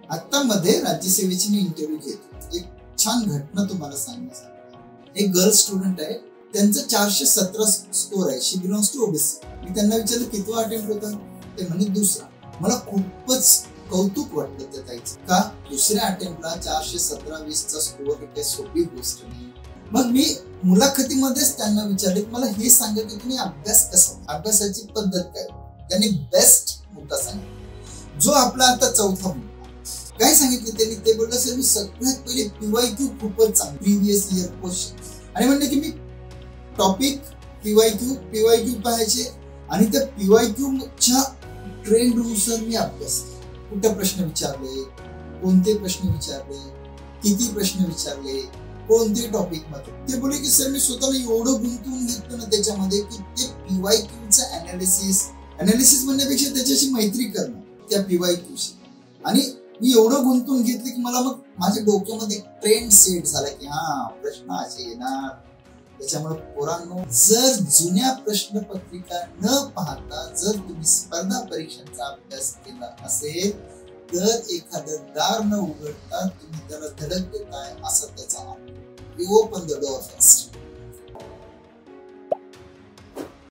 आता मध्ये राज्यसेवेची मी इंटरव्ह्यू घेतो, एक छान घटना तुम्हाला सांगण्यासाठी. एक गर्ल स्टुडंट आहे, त्यांचं 417 स्कोर आहे. She belongs to OBC. मी त्यांना विचारलं कितवा अटेम्प्ट होता, ते म्हणे दुसरा. मला खूपच कौतुक वाटलं त्या ताईचं. का दुसऱ्या अटेम्प्टला 417-20चा स्कोर ही काही सोपी गोष्ट नाही. मग मी मुलाखतीमध्येच त्यांना विचारले, मला हे सांगा की तुम्ही अभ्यास कसा, अभ्यासाची पद्धत काय. त्यांनी बेस्ट मुद्दा सांगितला, जो आपला आता चौथा मुद्दा. काय सांगितलं त्यांनी, ते बोललं सर मी सगळ्यात पहिले पीवायक्यू खूपच चांगलं, प्रिव्हियस इयर क्वेश्चन, आणि म्हणले की मी टॉपिक पीवायक्यू पाहायचे आणि त्या पीवायक्यूच्या ट्रेंडनुसार मी अभ्यास, कुठे प्रश्न विचारले, कोणते प्रश्न विचारले, किती प्रश्न विचारले, कोणते टॉपिक मध्ये. ते बोलले की सर मी स्वतःला एवढं गुंतवून घेतलं ना त्याच्यामध्ये की ते पीवायक्यूचं अनालिसिस म्हणण्यापेक्षा त्याच्याशी मैत्री करणं त्या पीवायक्यूशी. आणि मी एवढं गुंतवून घेतलं की मला मग माझ्या डोक्यामध्ये ट्रेंड सेट झाला की हा प्रश्न असे येणार. त्याच्यामुळे पोरांनो, जर जुन्या प्रश्नपत्रिका न पाहता जर तुम्ही स्पर्धा परीक्षांचा अभ्यास केला असेल तर एखादं दार न उघडता तुम्ही त्याला धडक देताय असा त्याचा अर्थ. We open the door first.